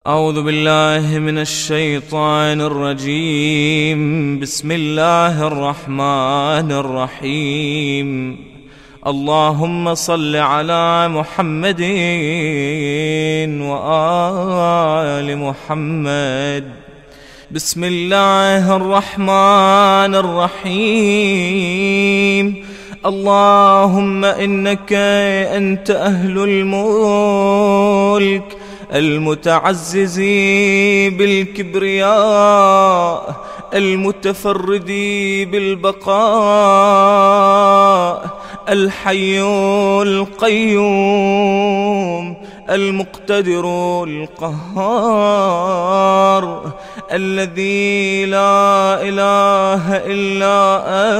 أعوذ بالله من الشيطان الرجيم. بسم الله الرحمن الرحيم. اللهم صل على محمد وآل محمد. بسم الله الرحمن الرحيم. اللهم إنك أنت أهل الملك المتعزز بالكبرياء المتفرد بالبقاء الحي القيوم المقتدر القهار الذي لا إله إلا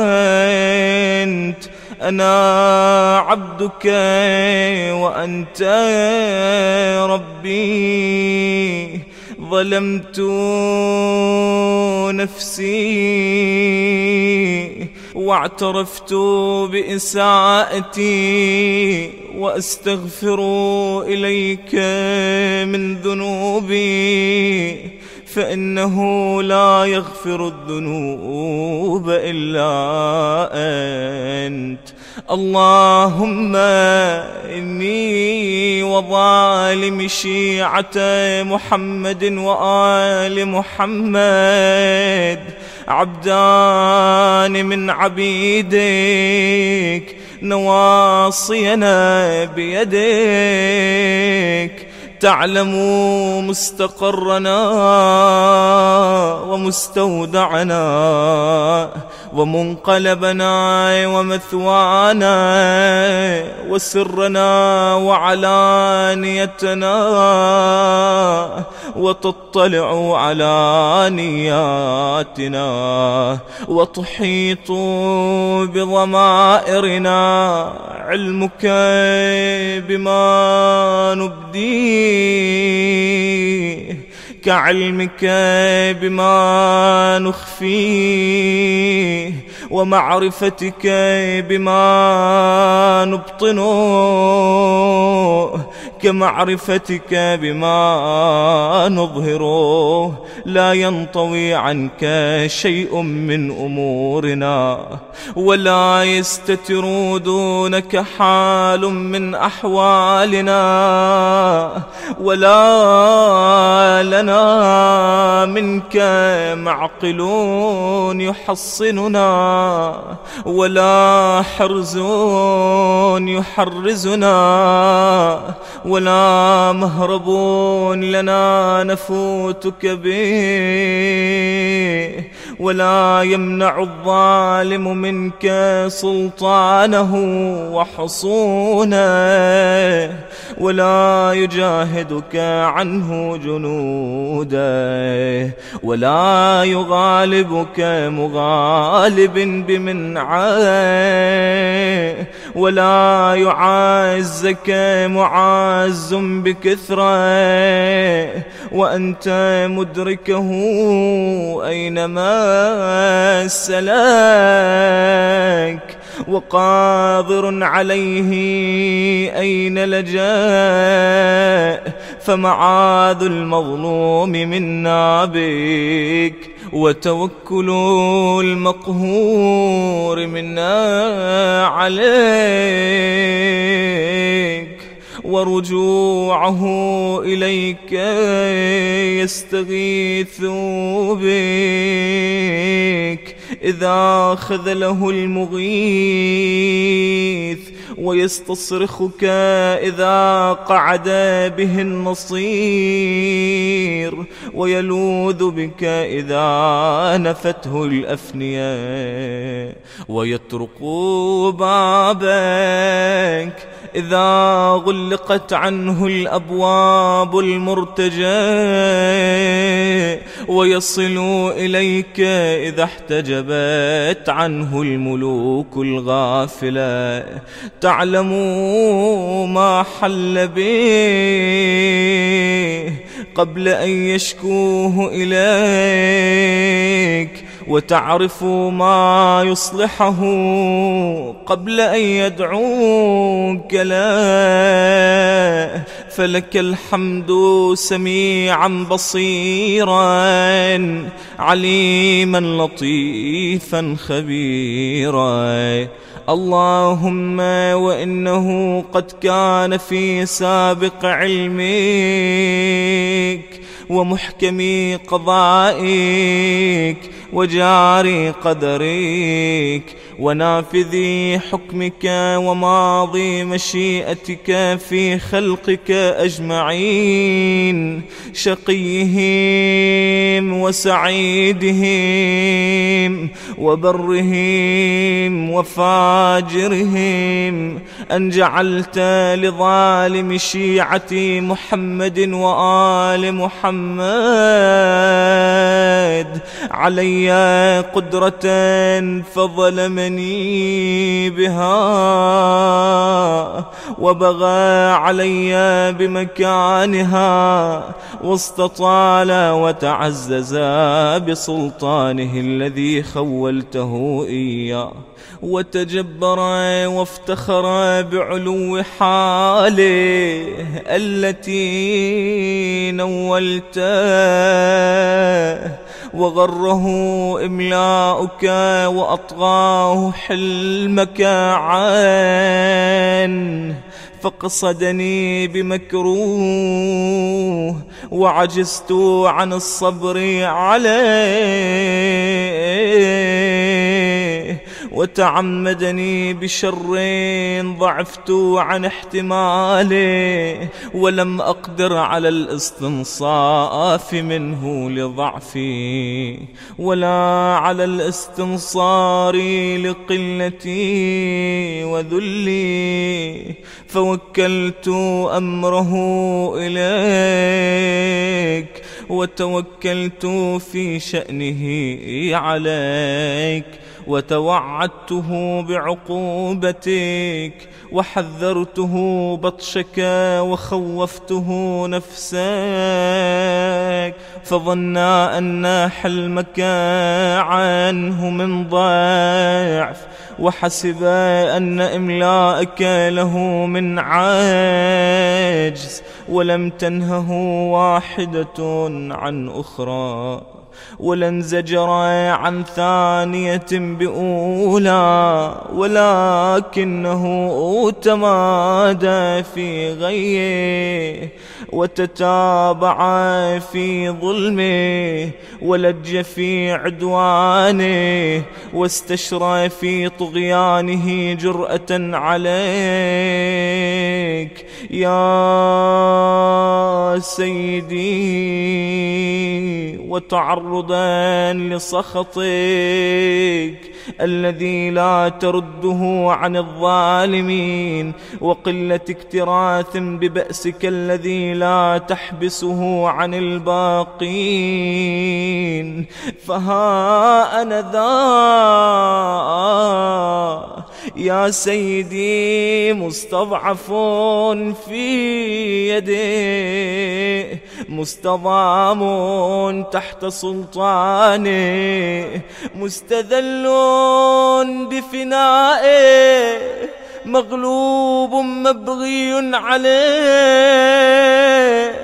أنت. أنا عبدك وأنت ربي. ظلمت نفسي واعترفت بإساءتي وأستغفر إليك من ذنوبي، فإنه لا يغفر الذنوب إلا أنت. اللهم إني وظالم شيعة محمد وآل محمد عبدان من عبيدك نواصينا بيدك، تعلم مستقرنا ومستودعنا ومنقلبنا ومثوانا وسرنا وعلانيتنا، وتطلع على نياتنا وتحيط بضمائرنا. علمك بما نبديه كعلمك بما نخفيه، ومعرفتك بما نبطنه كمعرفتك بما نظهره. لا ينطوي عنك شيء من أمورنا، ولا يستتر دونك حال من أحوالنا، ولا لنا منك معقل يحصننا، ولا حرز يحرزنا، ولا مهرب لنا نفوتك به، ولا يمنع الظالم منك سلطانه وحصونه، ولا يجاهدك عنه جنوده، ولا يغالبك مغالب بمنعه، ولا يعزك معاز بكثرة، وأنت مدركه أينما سلك، وقادر عليه أين لجأ. فمعاذ المظلوم منا بك، وتوكل المقهور منا عليك، ورجوعه إليك يستغيث بك إذا خذله المغيث، ويستصرخك إذا قعد به النصير، ويلوذ بك إذا نفته الأفنية، ويطرق بابك إذا غلقت عنه الأبواب المرتجى، ويصل إليك إذا احتجبت عنه الملوك الغافلة. تعلم ما حل به قبل أن يشكوه إليك، وتعرف ما يصلحه قبل أن يدعوك له، فلك الحمد سميعا بصيرا عليما لطيفا خبيرا. اللهم وإنه قد كان في سابق علمك ومحكم قضائك وجاري قدرك ونافذ حكمك وماضي مشيئتك في خلقك أجمعين، شقيهم وسعيدهم وبرهم وفاجرهم، أن جعلت لظالم شيعة محمد وآل محمد علي قدرة فظلمني بها وبغى علي بمكانها واستطال وتعزز بسلطانه الذي خولته إياه، وتجبر وافتخر بعلو حاله التي نولته، وغره إملاؤك وأطغاه حلمك عنه، فقصدني بمكروه وعجزت عن الصبر عليه، وتعمدني بشر ضعفت عن احتماله ولم أقدر على الاستنصاف منه لضعفي ولا على الاستنصار لقلتي وذلي، فوكلت أمره إليك وتوكلت في شأنه عليك، وتوعدته بعقوبتك وحذرته بطشك وخوفته نفسك، فظن أن حلمك عنه من ضعف، وحسب أن إملاءك له من عجز، ولم تنهه واحدة عن أخرى، ولانزجر عن ثانية بأولى، ولكنه تمادى في غيه وتتابع في ظلمه ولج في عدوانه، واستشرى في طغيانه جرأة عليك يا سيدي، وتعرضا لسخطك الذي لا ترده عن الظالمين، وقلة اكتراث ببأسك الذي لا تحبسه عن الباقين، فها أنا ذا يا سيدي مستضعف في يديه، مستضام تحت سلطانه، مستذل بفنائه، مغلوب مبغي عليه،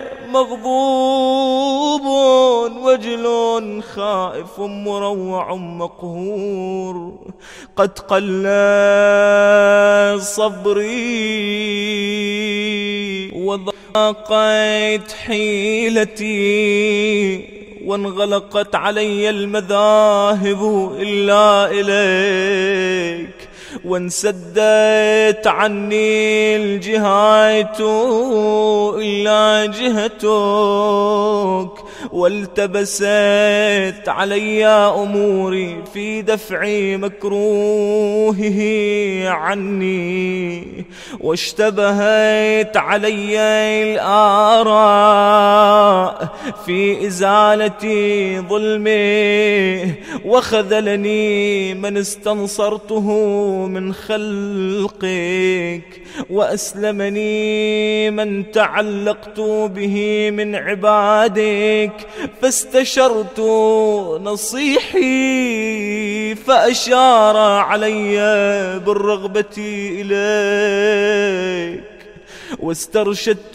مغضوب وجل خائف مروع مقهور، قد قل صبري وضاقت حيلتي، وانغلقت علي المذاهب إلا إليك، وانسدت عني الجهات إلا جهتك، والتبست علي أموري في دفع مكروهه عني، واشتبهت علي الآراء في إزالة ظلمه، وخذلني من استنصرته من خلقك، وأسلمني من تعلقت به من عبادك عليك فاستشرت نصيحي فأشار علي بالرغبة إليك، واسترشدت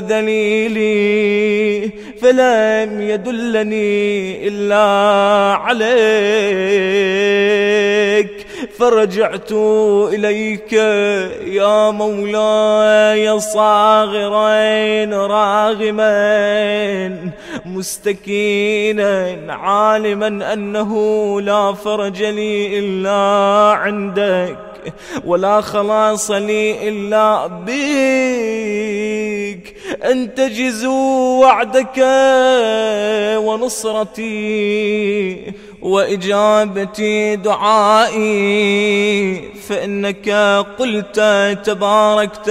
ذليلي فلم يدلني إلا عليك، فرجعت إليك يا مولاي صاغرا راغما مستكينا عالما أنه لا فرج لي إلا عندك، ولا خلاص لي إلا بك، أنتجز وعدك ونصرتي وإجابتي دعائي، فإنك قلت تباركت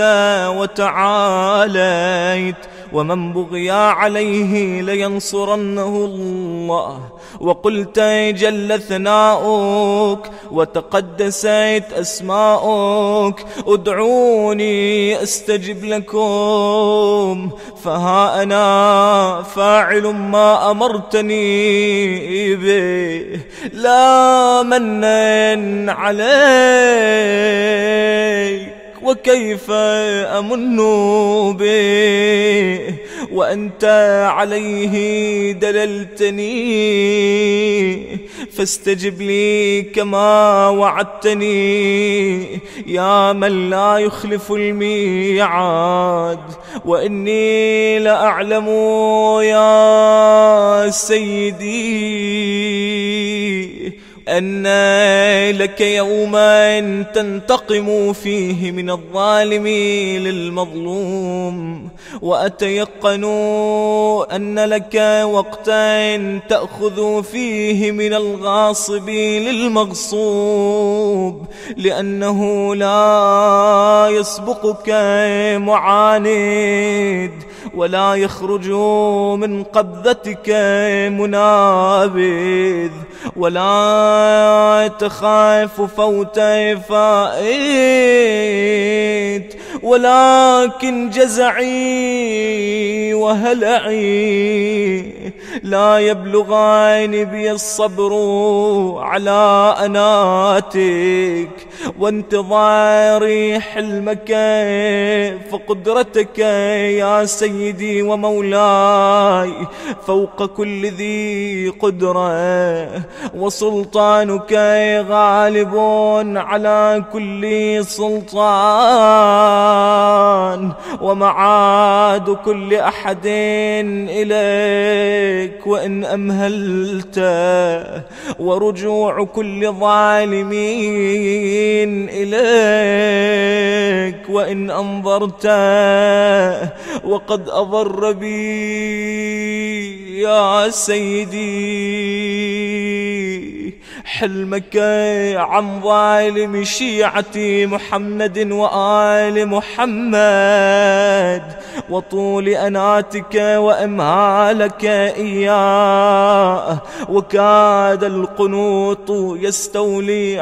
وتعاليت ومن بغي عليه لينصرنه الله، وقلت جل ثناؤك وتقدست أسماؤك ادعوني أستجب لكم، فها أنا فاعل ما أمرتني به، لا منن عليك وكيف أمن به وأنت عليه دللتني، فاستجب لي كما وعدتني يا من لا يخلف الميعاد، وإني لأعلم يا سيدي أن لك يوما تنتقم فيه من الظالم للمظلوم، وأتيقن أن لك وقتا تأخذ فيه من الغاصب للمغصوب، لأنه لا يسبقك معاند ولا يخرج من قبضتك منابذ، ولا تخاف فوت فائت، ولكن جزعي وهلعي لا يبلغان بي الصبر على أناتك وانتظار حلمك، فقدرتك يا سيدي ومولاي فوق كل ذي قدرة، وسلطانك غالب على كل سلطان، ومعاد كل أحد إليك وإن أمهلت، ورجوع كل ظالمين إليك وإن أنظرت، وقد أضر بي يا سيدي حلمك عن ظالم شيعة محمد وآل محمد، وطول أناتك وإمهالك إياه، وكاد القنوط يستولي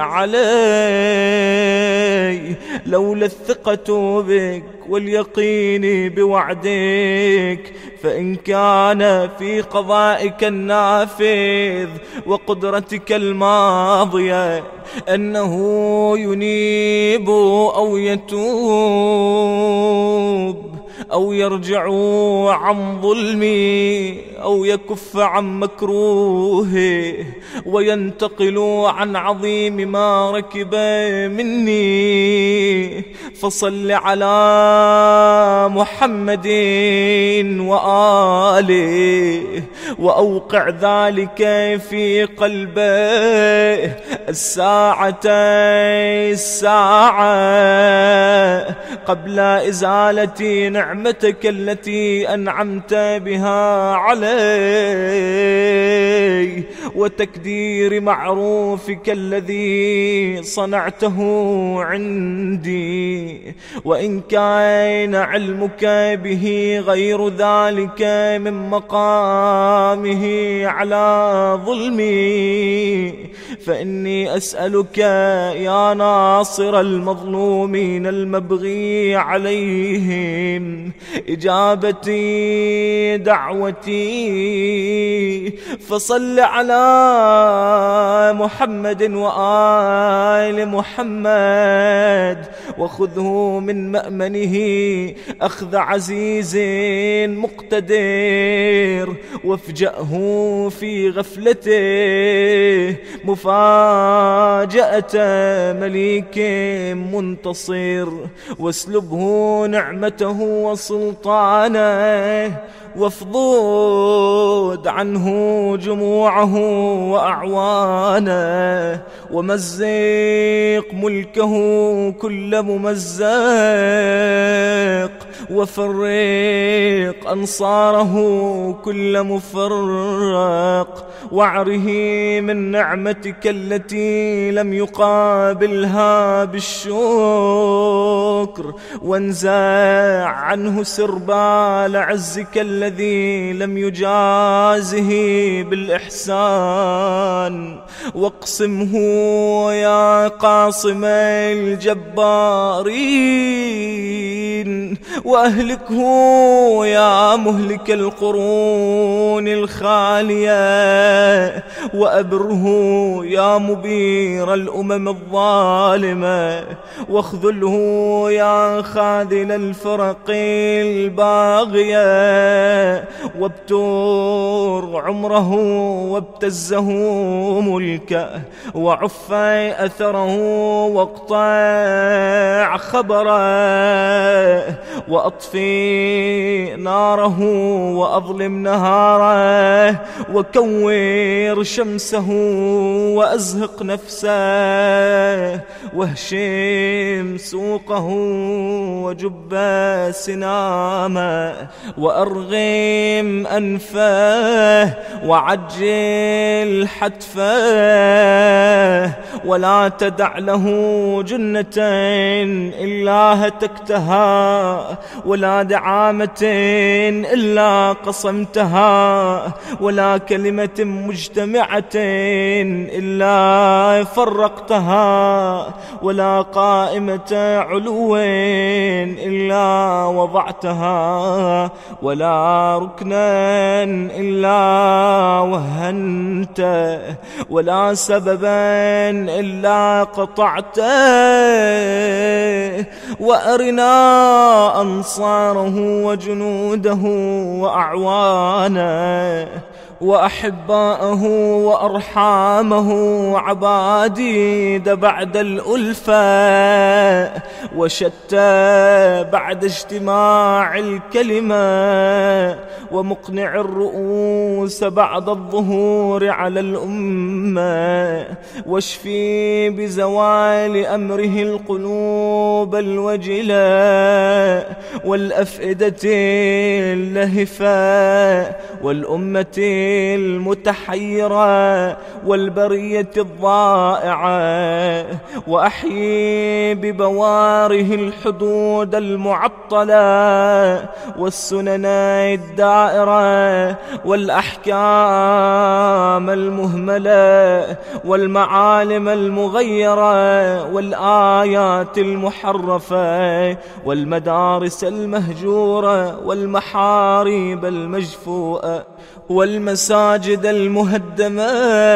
علي لولا الثقة بك واليقين بوعدك، فإن كان في قضائك النافذ وقدرتك الماضية أنه ينيب أو يتوب أو يرجع عن ظلمي أو يكف عن مكروهه وينتقل عن عظيم ما ركب مني، فصل على محمد وآله وأوقع ذلك في قلبه الساعة قبل إزالة نعمتك التي أنعمت بها علي، وتكدير معروفك الذي صنعته عندي، وإن كان علمك به غير ذلك من مقامه على ظلمي، فإني أسألك يا ناصر المظلومين المبغي عليهم إجابتي دعوتي فصل على محمد وآل محمد وخذه من مأمنه أخذ عزيز مقتدر وافجأه في غفلته مفاجأة مليك منتصر واسلبه نعمته وسلطانه وافضود عنه جموعه وأعوانه ومزق ملكه كل ممزق وفرق أنصاره كل مفرق واعره من نعمتك التي لم يقابلها بالشكر وانزع عنه سربال عزك الذي لم يجازه بالإحسان واقسمه يا قاصم الجبارين وأهلكه يا مهلك القرون الخالية وأبره يا مبير الأمم الظالمة واخذله يا خاذل الفرق الباغية وابتر عمره وابتزه ملكه وعف أثره واقطع خبره وأطفي ناره وأظلم نهاره وكور شمسه وأزهق نفسه واهشم سوقه وجب سنامه وأرغم أنفه وعجل حتفه ولا تدع له جنة إلا هتكتها ولا دعامة إلا قصمتها ولا كلمة مجتمعة إلا فرقتها ولا قائمة علو إلا وضعتها ولا ركنا إلا وهنته ولا سببا إلا قطعته وأرنا أنصاره وجنوده وأعوانه وأحباءه وأرحامه وعباديد بعد الألفة وشتى بعد اجتماع الكلمة ومقنع الرؤوس بعد الظهور على الأمة واشفي بزوال أمره القلوب الوجلة والأفئدة اللهفة والأمة المتحيرة والبرية الضائعة وأحيي ببواره الحدود المعطلة والسنن الدائرة والأحكام المهملة والمعالم المغيرة والآيات المحرفة والمدارس المهجورة والمحاريب المجفوءة والمساجد المهدمة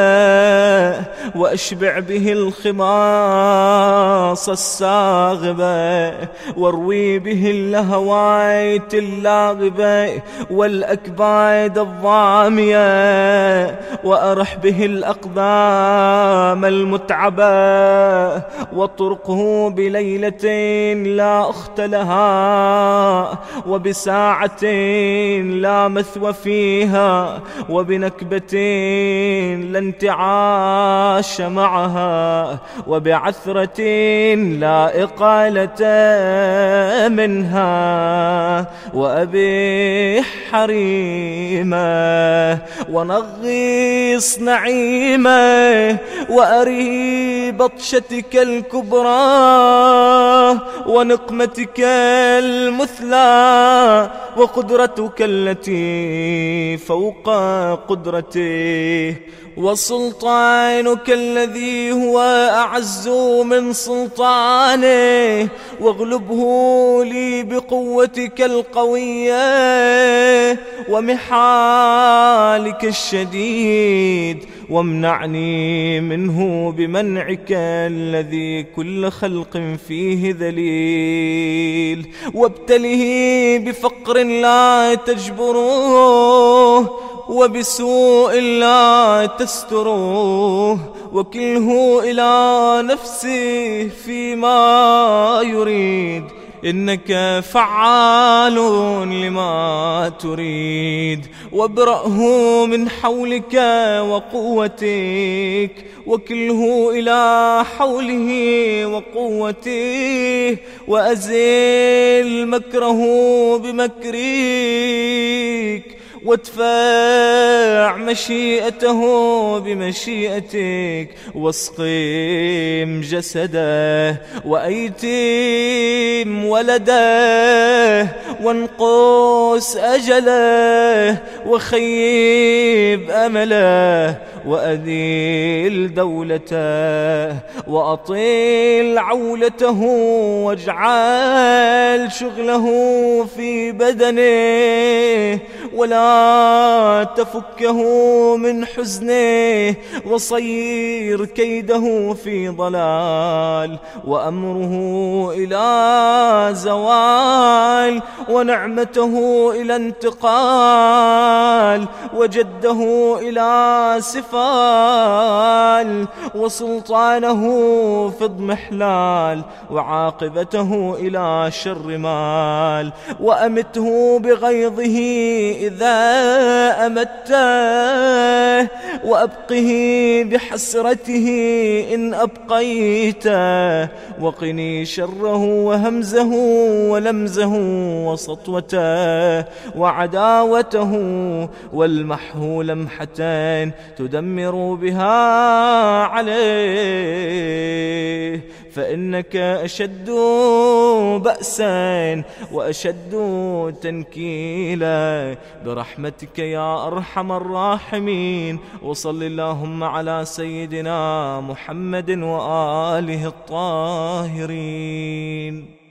وأشبع به الخماص الساغبة واروي به اللهوات اللاغبة والأكباد الضامية وأرح به الأقدام المتعبة واطرقه بليلة لا أخت لها وبساعة لا مثوى فيها وبنكبة لا انتعاش معها وبعثرة لا إقالة منها وأبيح حريمه ونغيص نعيمه وأري بطشتك الكبرى ونقمتك المثلى وقدرتك التي فوق قدرته وسلطانك الذي هو أعز من سلطانه، واغلبه لي بقوتك القوية ومحالك الشديد، وامنعني منه بمنعك الذي كل خلق فيه ذليل، وابتله بفقر لا تجبروه وبسوء لا تستروه، وكله إلى نفسه فيما يريد، إنك فعال لما تريد، وابرأه من حولك وقوتك، وكله إلى حوله وقوته، وأزل مكره بمكرك، وادفع مشيئته بمشيئتك، واسقم جسده وأيتم ولده، وانقص أجله وخيب أمله، وأذل دولته وأطيل عولته، واجعل شغله في بدنه ولا تفكه من حزنه، وصير كيده في ضلال، وأمره إلى زوال، ونعمته إلى انتقال، وجده إلى سفال، وسلطانه في اضمحلال، وعاقبته إلى شر مال، وأمته بغيظه إذا أمته، وأبقه بحسرته إن أبقيته، وقني شره وهمزه ولمزه وسطوته وعداوته، والمحه لمحتين تدمر بها عليه، فإنك أشد بأسا وأشد تنكيلا برحمتك يا أرحم الراحمين. وصل اللهم على سيدنا محمد وآله الطاهرين.